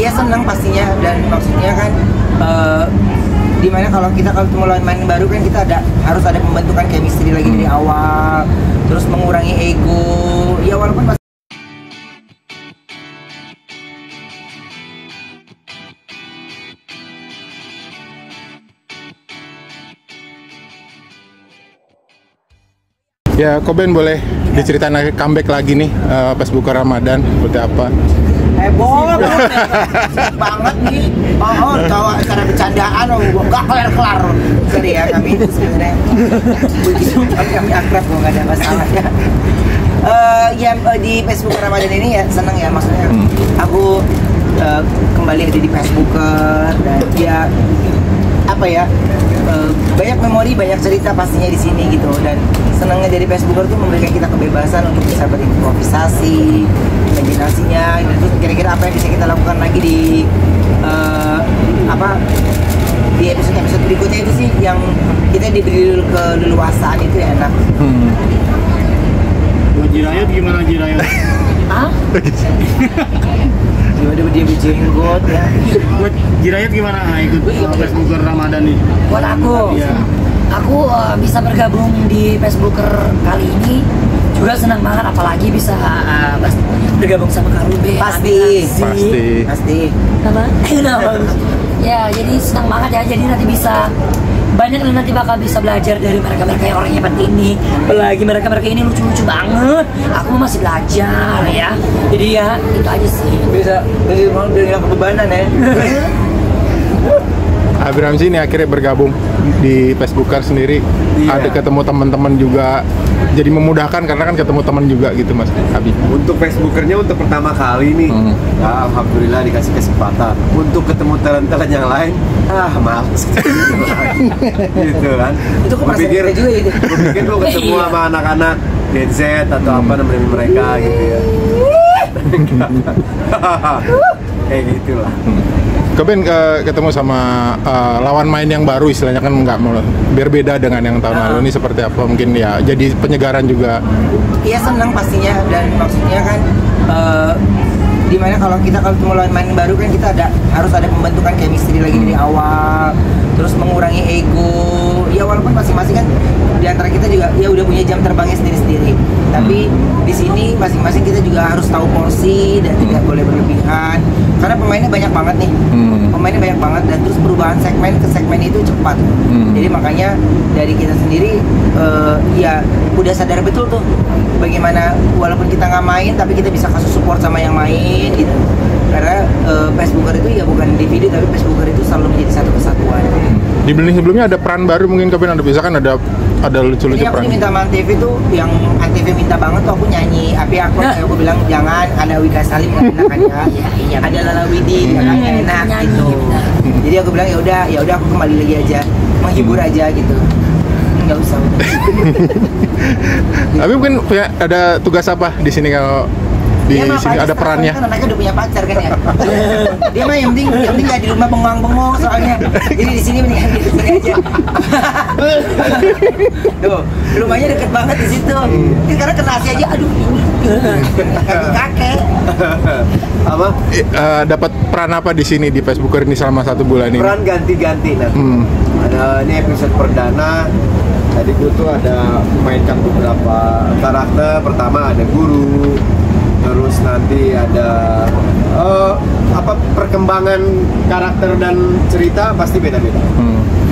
Iya senang pastinya, dan maksudnya kan dimana kalau mulai main baru kan kita harus ada pembentukan chemistry lagi dari awal, terus mengurangi ego. Ya walaupun Ya, Koben boleh diceritain comeback lagi nih Facebooker Ramadan seperti apa? heboh banget nih. Cowok cara bercandaan nggak kelar jadi ya kami itu sebenarnya begitu kami akrab kok, nggak ada masalahnya. Di Facebook Ramadan ini ya seneng ya, maksudnya aku kembali ada di Facebooker, dan ya apa ya, banyak memori, banyak cerita pastinya di sini gitu. Dan senangnya dari Facebooker tuh memberikan kita kebebasan untuk bisa berimprovisasi, imajinasinya. Dan itu kira-kira apa yang bisa kita lakukan lagi di di episode berikutnya itu sih, yang kita diberi keleluasaan itu ya enak. Buat Jirayot gimana Jirayot? Hah? Gimana dia berjenggot ya? Buat Jirayot gimana ikut Facebooker Ramadan nih? Buat aku, aku bisa bergabung di Facebooker kali ini juga senang banget, apalagi bisa bergabung sama Karube. Pasti. Apa? Ya, jadi senang banget ya. Jadi nanti bisa banyak, dan nanti bakal bisa belajar dari mereka-mereka yang orangnya seperti ini. Apalagi mereka-mereka ini lucu-lucu banget. Aku masih belajar ya. Jadi ya itu aja sih. Bisa dari kebebanan ya. Abraham sini akhirnya bergabung di Facebooker sendiri. Ada ketemu teman-teman juga, jadi memudahkan karena kan ketemu teman juga gitu Mas Abi. Untuk Facebookernya untuk pertama kali nih, ya alhamdulillah dikasih kesempatan. Untuk ketemu talent-talent yang lain, males gitu kan. Itu kok Berpikir juga itu. Berpikir lu ketemu sama anak-anak Gen Z atau apa namanya mereka gitu ya. Kayak gitulah. Koben ketemu sama lawan main yang baru, istilahnya kan nggak mau berbeda dengan yang tahun lalu ini, seperti apa mungkin ya, jadi penyegaran juga. Iya senang pastinya, dan maksudnya kan dimana kalau mulai main baru kan kita harus ada pembentukan chemistry lagi dari awal, terus mengurangi ego. Ya walaupun masing-masing kan di antara kita juga ya udah punya jam terbangnya sendiri-sendiri, tapi di sini masing-masing kita juga harus tahu porsi dan tidak boleh berlebihan, karena pemainnya banyak banget nih. Pemainnya banyak banget, dan terus perubahan segmen ke segmen itu cepat. Jadi makanya dari kita sendiri ya udah sadar betul tuh bagaimana walaupun kita nggak main tapi kita bisa kasih support sama yang main gitu. Karena Facebooker itu ya bukan individu, tapi Facebooker itu selalu menjadi satu kesatuan. Di Benih sebelumnya ada peran baru mungkin Koben, ada bisa kan ada lucu-lucu Ini aku peran. minta sama Antv tuh, yang Antv minta banget tuh aku nyanyi. Tapi aku bilang jangan, ada Wika Salim nggak enak kan ya. Ada Lala Widi nggak enak gitu. Jadi aku bilang ya udah aku kembali lagi aja, menghibur aja gitu. Nggak usah. Tapi mungkin ada tugas apa di sini kalau di sini ada perannya? Kan anaknya udah punya pacar kan ya. Dia mah yang penting nggak di rumah bengong-bengong soalnya. Jadi di sini mendingan di sini aja. Tuh, rumahnya deket banget di situ. Sekarang kena AC aja, aduh. Kakek. Apa? Dapat peran apa di sini di Facebooker ini selama 1 bulan ini? Peran ganti-ganti nanti. Ada ini episode perdana. Tadi gue tuh ada memainkan beberapa karakter. Pertama ada guru, terus nanti ada perkembangan karakter dan cerita pasti beda-beda.